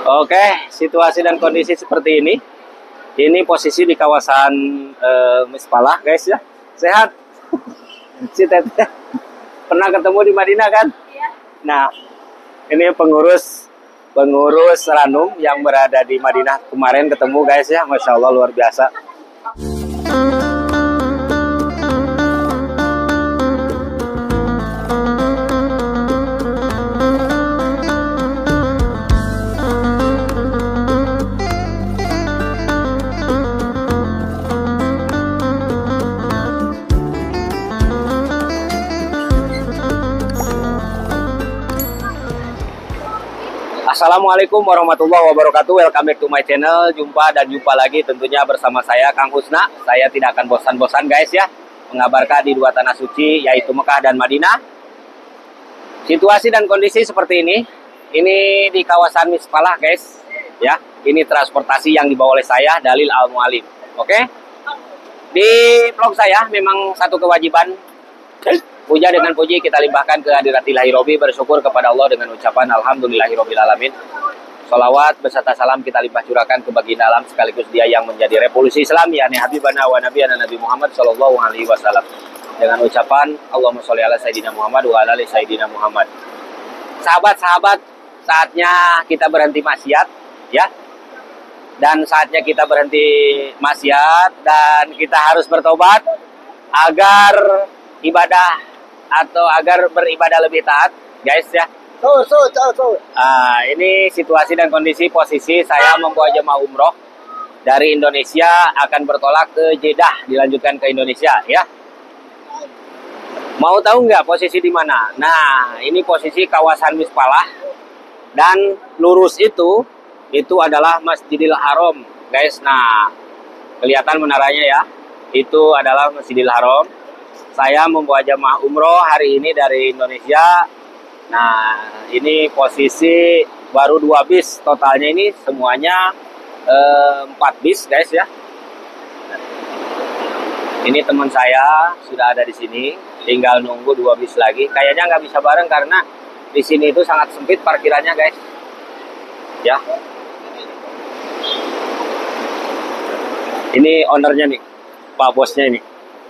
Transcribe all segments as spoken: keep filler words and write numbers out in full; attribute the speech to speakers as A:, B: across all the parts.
A: Oke, situasi dan kondisi seperti ini. Ini posisi di kawasan uh, Mispalah, guys ya. Sehat? Si Teteh pernah ketemu di Madinah kan? Iya. Nah, ini pengurus pengurus Ranum yang berada di Madinah kemarin ketemu, guys ya. Masya Allah, luar biasa. Assalamualaikum warahmatullahi wabarakatuh. Welcome back to my channel. Jumpa dan jumpa lagi tentunya bersama saya Kang Husna. Saya tidak akan bosan-bosan guys ya, mengabarkan di dua tanah suci yaitu Mekah dan Madinah. Situasi dan kondisi seperti ini. Ini di kawasan Mispalah guys ya. Ini transportasi yang dibawa oleh saya, Dalil Al Mualim. Oke. Di vlog saya memang satu kewajiban, puja dengan puji kita limpahkan ke hadirat-Ilahi Robi, bersyukur kepada Allah dengan ucapan Alhamdulillahirabbil alamin. Sholawat beserta salam kita limpah curahkan ke baginda alam sekaligus dia yang menjadi revolusi Islam, yakni Habibana wa Nabiyana Nabi Muhammad Shallallahu Alaihi Wasallam. Dengan ucapan Allahumma sholli ala Sayyidina Muhammad wa ala ali Sayyidina Muhammad. Sahabat-sahabat, saatnya kita berhenti maksiat ya. Dan saatnya kita berhenti maksiat dan kita harus bertobat agar ibadah atau agar beribadah lebih taat, guys ya.
B: So, so, so, so.
A: Ah, ini situasi dan kondisi posisi saya membawa jemaah umroh dari Indonesia akan bertolak ke Jeddah, dilanjutkan ke Indonesia ya. Mau tahu nggak posisi di mana? Nah, ini posisi kawasan Mispalah dan lurus itu itu adalah Masjidil Haram, guys. Nah, kelihatan menaranya ya. Itu adalah Masjidil Haram. Saya membawa jamaah umroh hari ini dari Indonesia. Nah, ini posisi baru dua bis. Totalnya ini semuanya eh, empat bis, guys ya. Ini teman saya sudah ada di sini. Tinggal nunggu dua bis lagi. Kayaknya nggak bisa bareng karena di sini itu sangat sempit parkirannya, guys. Ya. Ini ownernya nih, Pak Bosnya ini.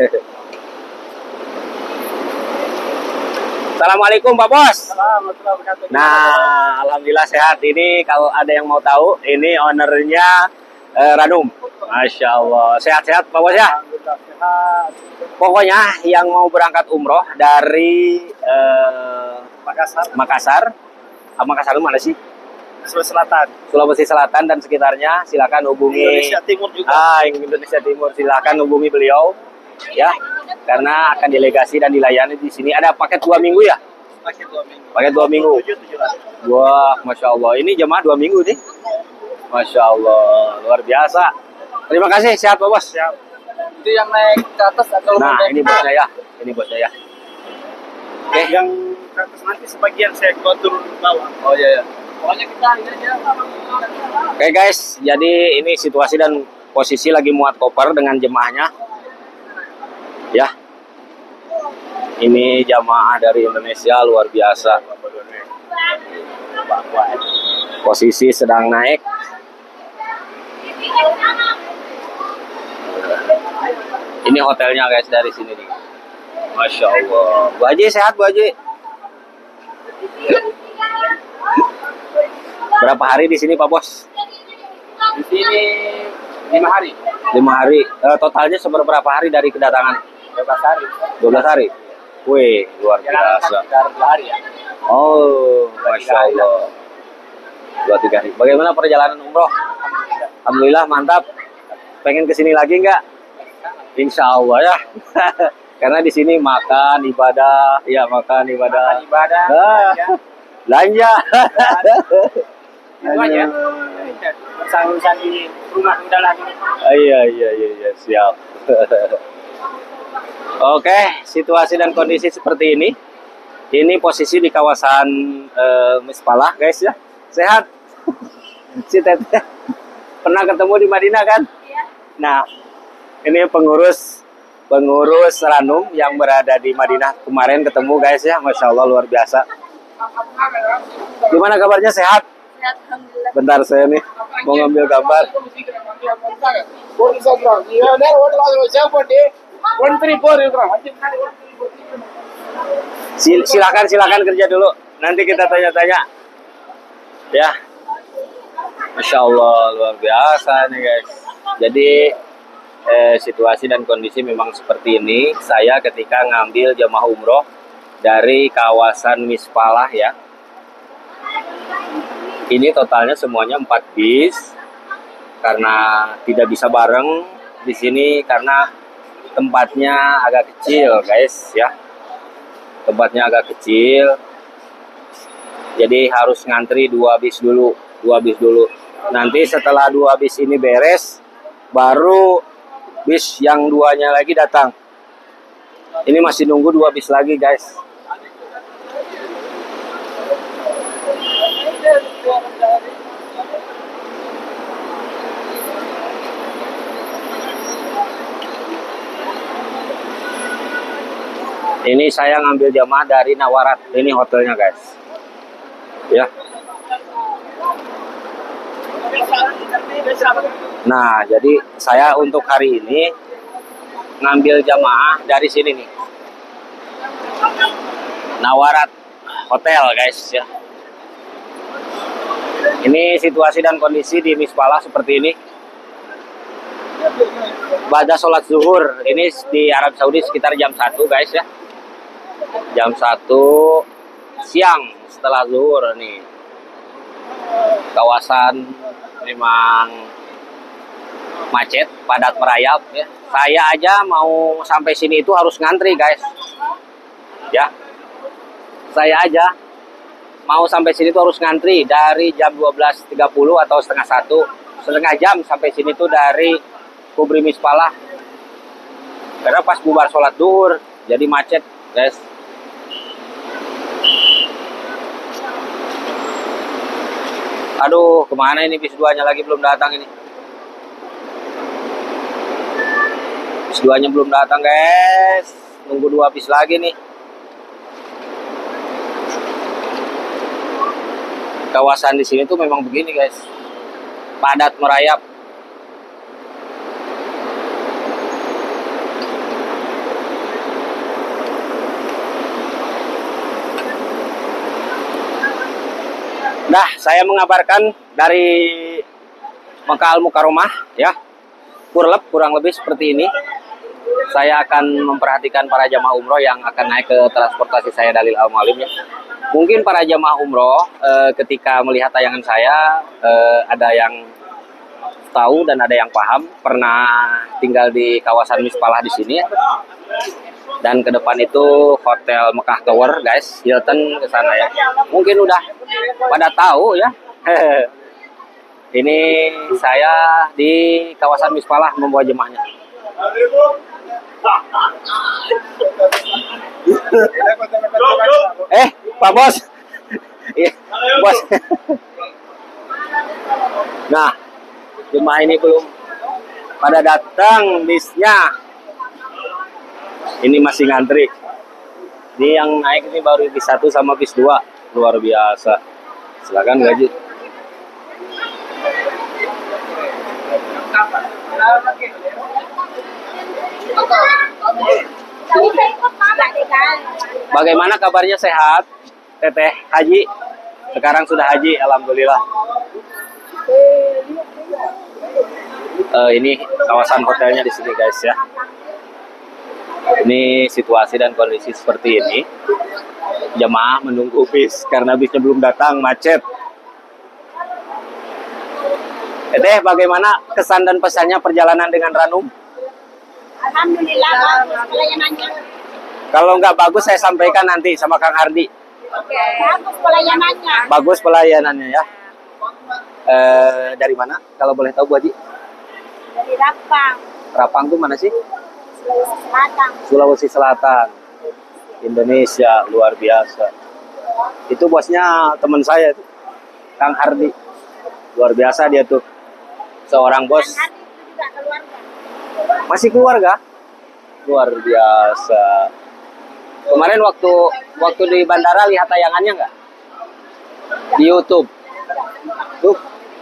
A: Assalamualaikum Pak Bos. Nah, alhamdulillah sehat. Ini kalau ada yang mau tahu, ini ownernya eh, Ranum. Masya Allah, sehat-sehat Pak Bos ya. Pokoknya yang mau berangkat umroh dari eh,
B: Makassar.
A: Makassar, ah, Makassar mana sih?
B: Sulawesi Selatan.
A: Sulawesi Selatan dan sekitarnya, silakan hubungi.
B: Indonesia Timur juga.
A: Ah, Indonesia Timur, silakan hubungi beliau, ya. Karena akan delegasi dan dilayani di sini. Ada paket dua minggu ya?
B: Paket dua minggu.
A: Paket dua minggu. Wah, masya Allah. Ini jemaah dua minggu nih. Masya Allah, luar biasa. Terima kasih, sehat Pak Bos.
B: Siap. Itu yang naik ke atas atau
A: nah, ini bosnya ya. Ini bosnya ya.
B: Oke, okay. Yang ke atas nanti sebagian saya bawa turun bawah.
A: Oh iya ya.
B: Pokoknya kita ini aja.
A: Oke okay, guys, jadi ini situasi dan posisi lagi muat koper dengan jemaahnya. Ya, ini jamaah dari Indonesia luar biasa. Posisi sedang naik. Ini hotelnya guys dari sini nih. Masya Allah. Bu Haji sehat Bu Haji. Berapa hari di sini Pak Bos?
B: Di sini lima hari.
A: Lima hari. Uh, totalnya seberapa hari dari kedatangan?
B: dua belas hari.
A: dua belas hari. Wih, luar biasa.
B: dua hari ya.
A: Oh, masya Allah. Dua tiga hari. Bagaimana perjalanan umroh? Alhamdulillah mantap. Pengen kesini lagi nggak? Insya Allah ya. Karena di sini makan ibadah, ya makan ibadah.
B: Makan ibadah.
A: Ah, belanja.
B: Semuanya. Urusan-urusan di rumah udah lagi.
A: Ah, iya iya iya iya siap. Oke, situasi dan kondisi seperti ini. Ini posisi di kawasan uh, Mispalah, guys ya. Sehat? Si Teteh pernah ketemu di Madinah kan? Iya. Nah, ini pengurus pengurus Ranum yang berada di Madinah kemarin ketemu, guys ya. Masya Allah luar biasa. Gimana kabarnya, sehat?
C: Alhamdulillah.
A: Bentar saya nih mau ngambil gambar. Sil- silakan silakan kerja dulu. Nanti kita tanya-tanya. Ya. Masya Allah luar biasa nih guys. Jadi eh, situasi dan kondisi memang seperti ini. Saya ketika ngambil jamaah umroh dari kawasan Mispalah ya. Ini totalnya semuanya empat bis karena tidak bisa bareng di sini karena tempatnya agak kecil guys ya. Tempatnya agak kecil. Jadi harus ngantri dua bis dulu, dua bis dulu. Nanti setelah dua bis ini beres baru bis yang duanya lagi datang. Ini masih nunggu dua bis lagi guys. Ini saya ngambil jamaah dari Nawarat. Ini hotelnya guys. Ya. Nah, jadi saya untuk hari ini ngambil jamaah dari sini nih. Nawarat Hotel guys ya. Ini situasi dan kondisi di Mispalah seperti ini. Pada sholat zuhur ini di Arab Saudi sekitar jam satu guys ya. Jam satu siang setelah zuhur nih. Kawasan memang macet, padat merayap ya. Saya aja mau sampai sini itu harus ngantri guys. Ya. Saya aja mau sampai sini tuh harus ngantri dari jam dua belas tiga puluh atau setengah satu, setengah jam sampai sini tuh dari Kubri Mispalah. Karena pas bubar sholat duhur, jadi macet, guys. Aduh, kemana ini bis duanya lagi belum datang ini? Bis duanya belum datang, guys. Nunggu dua bis lagi nih. Kawasan di sini tuh memang begini guys, padat merayap. Nah, saya mengabarkan dari Mekah Al Mukarramah ya, kurlep kurang lebih seperti ini. Saya akan memperhatikan para jamaah umroh yang akan naik ke transportasi saya Dalil Al Mualim ya. Mungkin para jamaah umroh eh, ketika melihat tayangan saya eh, ada yang tahu dan ada yang paham pernah tinggal di kawasan Mispalah di sini ya. Dan ke depan itu Hotel Mekah Tower guys, Hilton ke sana ya. Mungkin udah pada tahu ya. Ini saya di kawasan Mispalah membawa jemaahnya. Eh, Pak Bos. Iya, Bos. Nah, jemaah ini belum pada datang bisnya. Ini masih ngantri. Ini yang naik ini baru bis satu sama bis dua. Luar biasa. Silakan gaji. Bagaimana kabarnya, sehat? Teteh Haji sekarang sudah haji, alhamdulillah. Uh, ini kawasan hotelnya di sini guys ya. Ini situasi dan kondisi seperti ini. Jemaah menunggu bis karena bisnya belum datang, macet. Teteh, bagaimana kesan dan pesannya perjalanan dengan Ranum?
C: Alhamdulillah bagus pelayanannya.
A: Kalau nggak bagus saya sampaikan nanti sama Kang Hardi.
C: Oke. Bagus pelayanannya.
A: Bagus pelayanannya ya. Eh, dari mana? Kalau boleh tahu Bu Haji?
C: Dari Rapang,
A: Rapang tuh mana sih?
C: Sulawesi Selatan.
A: Sulawesi Selatan. Indonesia, luar biasa. Itu bosnya teman saya tuh, Kang Hardi. Luar biasa dia tuh. Seorang bos.
C: Kang Hardi itu juga keluarga.
A: Masih keluarga? Luar biasa. Kemarin waktu waktu di bandara lihat tayangannya nggak? Di YouTube. Tuh.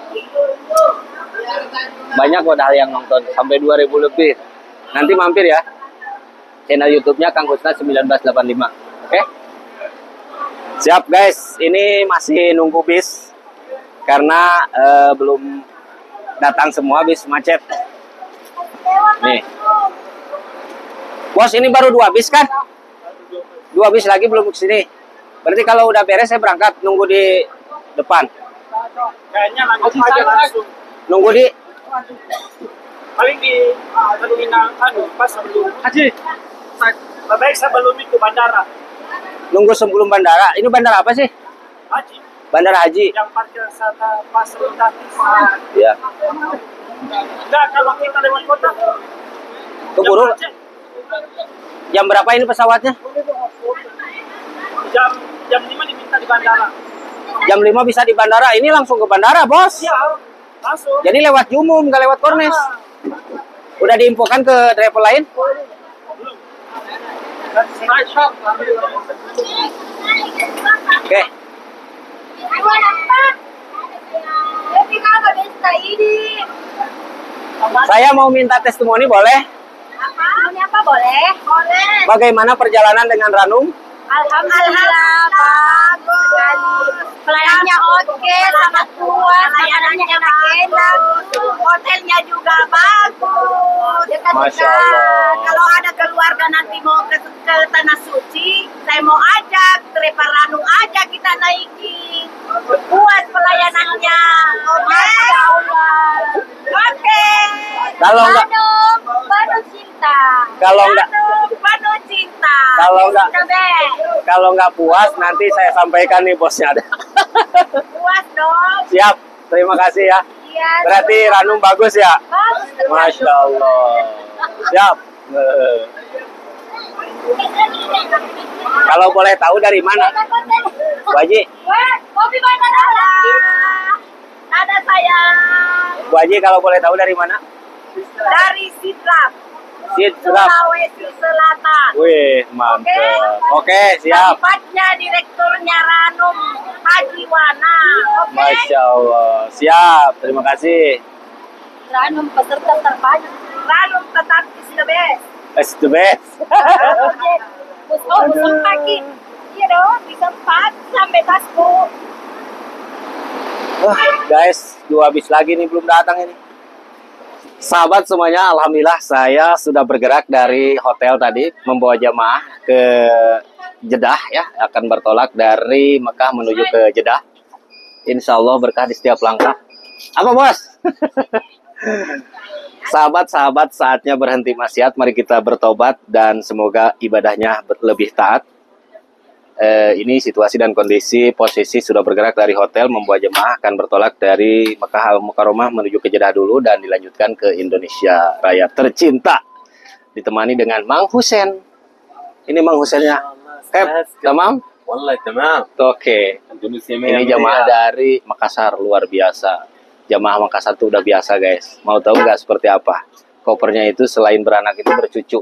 A: Banyak padahal yang nonton, sampai dua ribu lebih. Nanti mampir ya. Channel YouTube-nya Kang Kusna seribu sembilan ratus delapan puluh lima. Oke? Siap guys, ini masih nunggu bis karena eh, belum datang semua, bis macet. Nih. Bos, ini baru dua bis kan? Dua bis lagi belum ke sini. Berarti kalau udah beres saya berangkat, nunggu di depan.
B: Kayaknya langsung aja langsung.
A: Nunggu di
B: Paling di terminal anu pas sebelum Haji. Baik sebelum itu bandara.
A: nunggu sebelum bandara. Ini bandara apa sih?
B: Haji.
A: Bandara Haji.
B: Yang parkir sana pas gratis.
A: Ya.
B: Enggak, kalau kita lewat kota.
A: Keburu. Jam berapa ini pesawatnya?
B: Jam jam lima diminta di bandara.
A: Jam lima bisa di bandara. Ini langsung ke bandara, Bos.
B: Iya, langsung.
A: Jadi lewat Jumum, nggak lewat Kornes. Udah diinfokan ke driver lain? Oke. Saya mau minta testimoni, boleh?
C: Apa? Ini apa boleh? Boleh.
A: Bagaimana perjalanan dengan Ranum?
C: Alhamdulillah bagus sekali. Pelayanannya oke, sangat puas, layanannya enak-enak, hotelnya juga bagus.
A: Masya Allah.
C: Kalau ada keluarga nanti mau ke, ke Tanah Suci, saya mau ajak, Trepa Ranum aja kita naiki. Puas pelayanannya. Oke. Oke.
A: Kalau enggak-
C: Ranum, penuh cinta.
A: Kalau enggak-
C: Ranum, penuh cinta.
A: Kalau enggak-
C: Cinta, Be.
A: Kalau nggak puas, nanti saya sampaikan nih bosnya ada.
C: Puas dong.
A: Siap, terima kasih ya.
C: Iya.
A: Berarti Ranum bagus ya?
C: Bagus sekali.
A: Masya Allah. Siap. Eh, Kalau boleh tahu dari mana? Bu Haji,
C: Wah, kopi mana ada? Ada sayang.
A: Bu Haji kalau boleh tahu dari mana?
C: Dari Sidrap,
A: Sidrap.
C: Sulawesi Selatan.
A: Wih, mantap. Oke, siap.
C: Tempatnya direkturnya Ranum Haji Wana. Oke.
A: Masya Allah. Siap, terima kasih.
C: Ranum peserta terbanyak. Ranum tetap is the best.
A: It's the best.
C: Oh, busuk pagi. Iya dong, di tempat sampai tasku.
A: Wah, guys, dua bis lagi nih belum datang ini. Sahabat semuanya, alhamdulillah saya sudah bergerak dari hotel tadi membawa jamaah ke Jeddah ya, akan bertolak dari Mekah menuju ke Jeddah. Insya Allah berkah di setiap langkah. Apa bos? Sahabat-sahabat, saatnya berhenti maksiat. Mari kita bertobat dan semoga ibadahnya lebih taat. Eh, ini situasi dan kondisi posisi sudah bergerak dari hotel membawa jemaah akan bertolak dari Mekah Al-Mukarramah menuju ke Jeddah dulu dan dilanjutkan ke Indonesia Raya tercinta. Ditemani dengan Mang Husen. Ini Mang Husennya. Kep, tamam?
D: والله تمام
A: Oke.
D: اندونيسيا
A: Ini jamaah dari Makassar, luar biasa. Jamaah Makassar tuh udah biasa guys. Mau tahu nggak seperti apa? Kopernya itu selain beranak itu bercucu.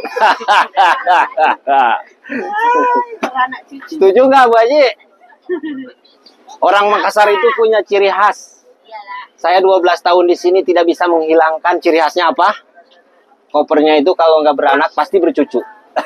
C: Beranak cucu.
A: Setuju nggak Bu Haji? Orang Makassar itu punya ciri khas.
C: Iyalah.
A: Saya dua belas tahun di sini tidak bisa menghilangkan ciri khasnya apa? Kopernya itu kalau nggak beranak pasti bercucu.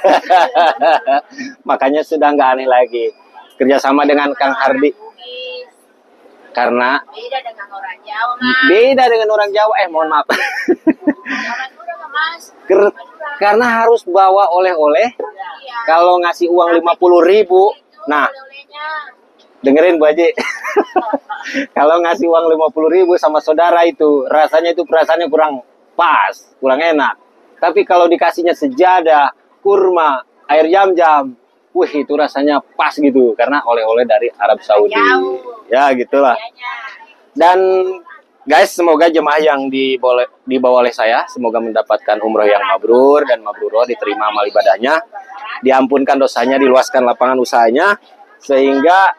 A: Makanya sudah nggak aneh lagi. Kerjasama dengan Kang Hardi.
C: Bugis.
A: Karena
C: Beda dengan orang Jawa.
A: beda dengan orang Jawa. Eh mohon maaf.
C: Orang Madura, Mas.
A: Ker- karena harus bawa oleh-oleh.
C: Iya.
A: Kalau ngasih uang lima puluh ribu. Nah,
C: Oleh-olehnya.
A: dengerin Bu Haji. Kalau ngasih uang lima puluh ribu sama saudara itu, rasanya itu perasaannya kurang pas, kurang enak. Tapi kalau dikasihnya sejadah, kurma, air jam-jam, wih itu rasanya pas gitu. Karena oleh-oleh dari Arab Saudi.
C: Jauh.
A: Ya gitulah.
C: Kayaknya.
A: Dan guys, semoga jemaah yang dibawa, dibawa oleh saya, semoga mendapatkan umroh yang mabrur dan mabruroh, diterima amal ibadahnya, diampunkan dosanya, diluaskan lapangan usahanya, sehingga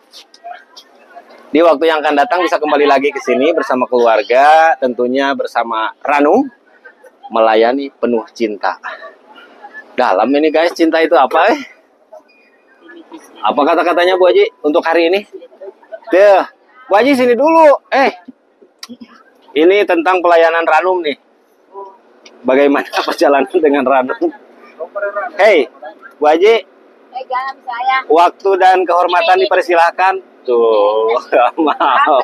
A: di waktu yang akan datang bisa kembali lagi ke sini bersama keluarga, tentunya bersama Ranum, melayani penuh cinta. Dalam ini guys, cinta itu apa eh? Apa kata-katanya Bu Haji untuk hari ini? Tuh, Bu Haji sini dulu. Eh, ini tentang pelayanan Ranum nih. Bagaimana perjalanan dengan Ranum? Hei, Bu Haji.
C: Eh, jangan saya.
A: Waktu dan kehormatan dipersilahkan. Tuh, nggak mau.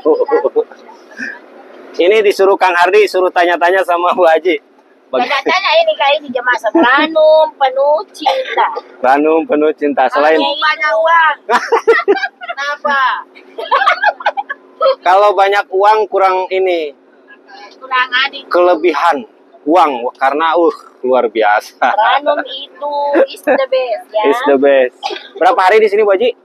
A: Ini disuruh Kang Hardi, suruh tanya-tanya sama Bu Haji. Baga-
C: Tanya-tanya ini kayak ini jemaah Ranum penuh cinta.
A: Ranum penuh cinta. Selain
C: Hanya banyak uang. Kenapa?
A: kalau banyak uang kurang ini
C: Kurang adik.
A: kelebihan uang karena uh luar biasa.
C: Ranum itu is the best ya.
A: Is the best. Berapa hari di sini Bu Haji?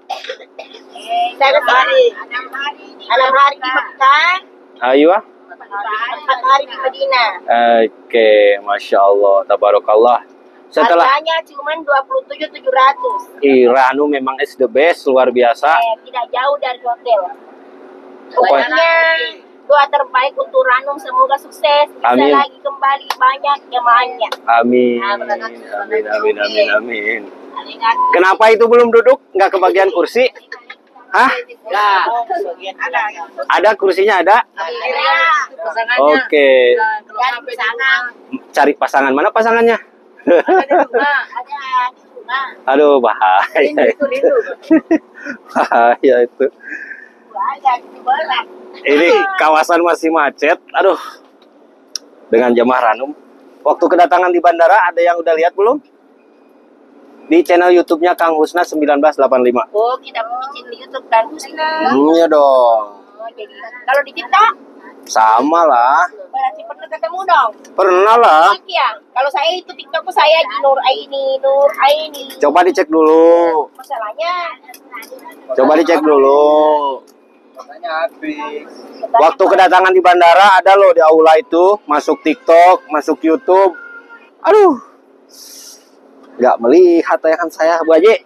C: Enam hari. Enam hari. Enam hari di Mekah.
A: Ayo ah.
C: Empat hari di Madinah.
A: Oke, masya Allah, tabarakallah. Setelah
C: Harganya cuma dua puluh tujuh ribu tujuh ratus.
A: Ih, Ranum memang is the best, luar biasa.
C: Eh, tidak jauh dari hotel.
A: Pokoknya-
C: Pokoknya doa terbaik untuk Ranum, semoga sukses, bisa
A: Amin.
C: lagi kembali banyak jemaahnya.
A: Amin. Amin, amin, amin, amin. Kenapa itu belum duduk? Nggak kebagian kursi? Hah?
C: Nah, ada.
A: Ada kursinya ada?
C: Ada.
A: Oke.
C: Dan di sana
A: Cari pasangan. Mana pasangannya?
C: ada di rumah.
A: Aduh, bahaya. Bahaya itu.
C: Ada di sebelah.
A: Ini kawasan masih macet. Aduh. Dengan jemaah Ranum. Waktu kedatangan di bandara ada yang udah lihat belum? Di channel YouTube-nya Kang Husna seribu sembilan ratus delapan puluh lima.
C: Oh, kita bikin di YouTube dan Husna.
A: Hmm, ya dong.
C: Oh, jadi kalau di TikTok
A: Sama lah.
C: berarti pernah ketemu dong.
A: Pernah lah.
C: Iya, kalau saya itu TikTokku saya di Nur Aini, Nur Aini.
A: Coba dicek dulu.
C: Masalahnya
A: Coba dicek dulu.
B: Makanya habis.
A: Waktu kedatangan di bandara ada loh di aula itu. Masuk TikTok, masuk YouTube. Aduh. Nggak melihat tayangan saya, Bu Haji.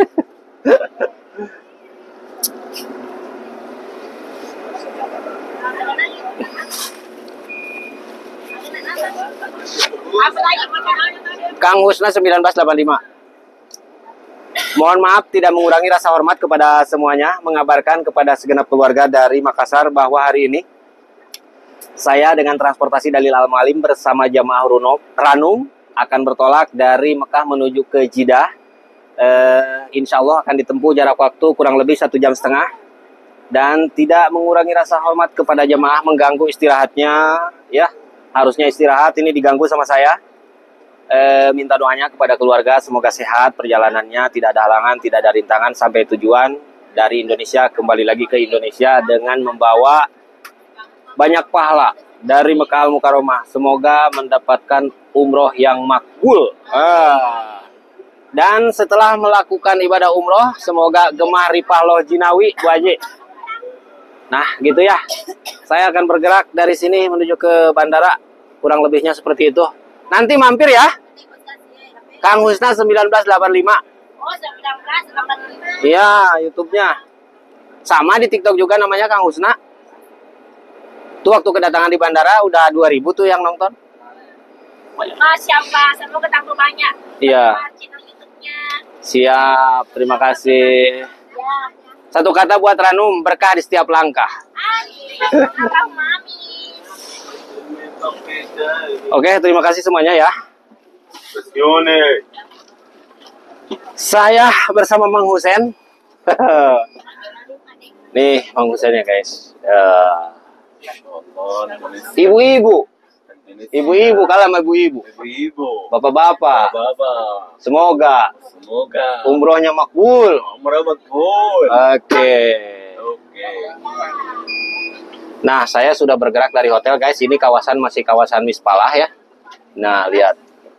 C: apa lagi
A: Kang Husna seribu sembilan ratus delapan puluh lima. Mohon maaf tidak mengurangi rasa hormat kepada semuanya, mengabarkan kepada segenap keluarga dari Makassar bahwa hari ini saya dengan transportasi Dalil Al-Malim bersama jamaah Runop, Ranum akan bertolak dari Mekah menuju ke Jeddah. Eh, insya Allah akan ditempuh jarak waktu kurang lebih satu jam setengah dan tidak mengurangi rasa hormat kepada jamaah mengganggu istirahatnya, ya harusnya istirahat ini diganggu sama saya. E, minta doanya kepada keluarga semoga sehat perjalanannya, tidak ada halangan, tidak ada rintangan sampai tujuan dari Indonesia kembali lagi ke Indonesia dengan membawa banyak pahala dari Mekah Al-Mukarramah. Semoga mendapatkan umroh yang makbul. Ah. Dan setelah melakukan ibadah umroh, semoga gemah ripah loh jinawi, Bu Haji. Nah, gitu ya. Saya akan bergerak dari sini menuju ke bandara. Kurang lebihnya seperti itu. Nanti mampir ya. Kang Husna seribu sembilan ratus delapan puluh lima.
C: Oh, seribu sembilan ratus delapan puluh lima.
A: Iya, YouTube-nya. Sama di TikTok juga namanya Kang Husna. Tuh waktu kedatangan di bandara udah dua ribu tuh yang nonton.
C: Masya Allah, semoga tambah banyak.
A: Iya.
C: Channel YouTube-nya.
A: Siap, terima kasih.
C: Ya.
A: Satu kata buat Ranum, berkah di setiap langkah.
C: Amin. Allahumma amin.
A: Oke, terima kasih semuanya ya. Saya bersama Mang Husen. Nih, Mang Husen ya guys. Ya. Ibu-ibu. Ibu-ibu kalah sama ibu-ibu.
B: Ibu-ibu.
A: Bapak-bapak.
B: Bapak.
A: Semoga
B: Semoga
A: umrohnya makbul.
B: umrah makbul.
A: Oke.
B: Oke.
A: Nah, saya sudah bergerak dari hotel guys. Ini kawasan masih kawasan Mispalah ya. Nah, lihat.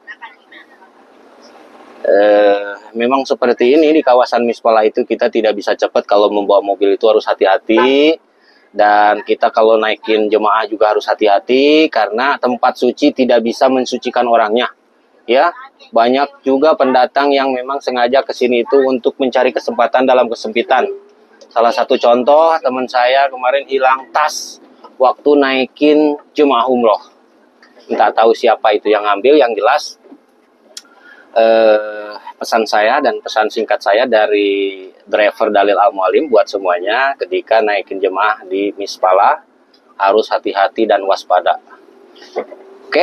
A: Eh, memang seperti ini di kawasan Mispalah itu kita tidak bisa cepat kalau membawa mobil itu harus hati-hati. Dan kita kalau naikin jemaah juga harus hati-hati karena tempat suci tidak bisa mensucikan orangnya. Ya, banyak juga pendatang yang memang sengaja ke sini itu untuk mencari kesempatan dalam kesempitan. Salah satu contoh teman saya kemarin hilang tas waktu naikin jemaah umroh. Entah tahu siapa itu yang ngambil, yang jelas eh, pesan saya dan pesan singkat saya dari driver Dalil Al Mualim buat semuanya, ketika naikin jemaah di Mispala harus hati-hati dan waspada. Oke,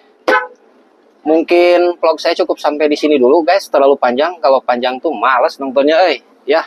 A: mungkin vlog saya cukup sampai di sini dulu guys. Terlalu panjang, kalau panjang tuh males nontonnya, eh ya.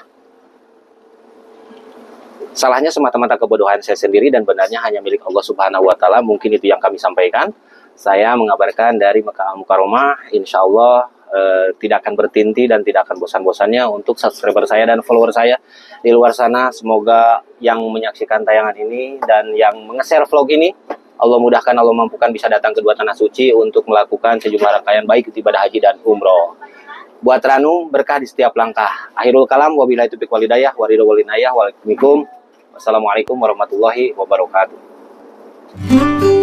A: Salahnya semata-mata kebodohan saya sendiri dan benarnya hanya milik Allah Subhanahu Wa Taala. Mungkin itu yang kami sampaikan. Saya mengabarkan dari Mekah Al Mukarramah, insya Allah eh, tidak akan bertinti dan tidak akan bosan-bosannya untuk subscriber saya dan follower saya di luar sana. Semoga yang menyaksikan tayangan ini dan yang nge-share vlog ini, Allah mudahkan, Allah mampukan bisa datang ke dua tanah suci untuk melakukan sejumlah rangkaian baik ibadah haji dan umroh. Buat Ranu, berkah di setiap langkah. Akhirul kalam, wabillahi taufiq wal hidayah, waridho wal inayah, waalaikumsalam. Wassalamualaikum warahmatullahi wabarakatuh.